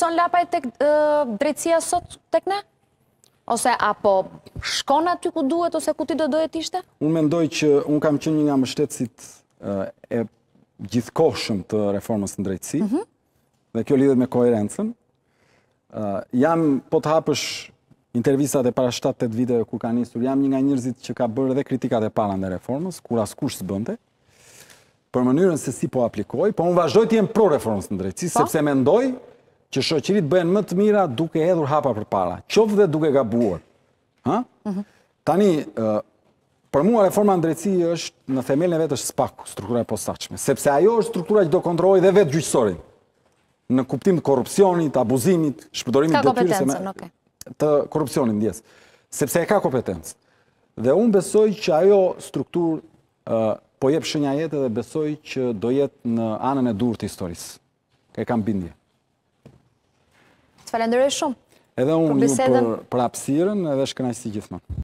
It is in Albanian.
Shqetëson lapaj tek drejtësia sot tek ne? Ose apo shkon aty ku duhet ose ku ti do dohet ishte? Unë mendoj që unë kam qenë një nga mbështetësit e gjithkohshëm të reformës në drejtësi, dhe kjo lidhet me koherencën. Po të hapësh intervistat e para 7-8 viteve kur ka nisur, jam një nga njerëzit që ka bërë edhe kritikat e para në reformës, kur askush s'bënte, për mënyrën se si po aplikoj, po unë vazhdoj të jem pro reformës në drejtësi, sepse mendoj që shoqëritë bëhen më të mira duke hedhur hapa përpara, qoftë dhe duke gabuar. Tani, për mua reforma në drejtësi është në themelin e vetë është SPAK, struktura e posaçme, sepse ajo është struktura që do kontrollojë dhe vetë gjyqësorin në kuptim të korrupsionit, abuzimit, shpërdorimit detyrës të korrupsionit, ndjes, sepse e ka kompetencë. Dhe unë besoj që ajo strukturë po jep shenja jetë dhe besoj që do jetë në anën e durë të historisë. E kam bindje. Të falenderoj shumë. Edhe unë ju për hapësirën edhe shkënaqësi gjithmonë.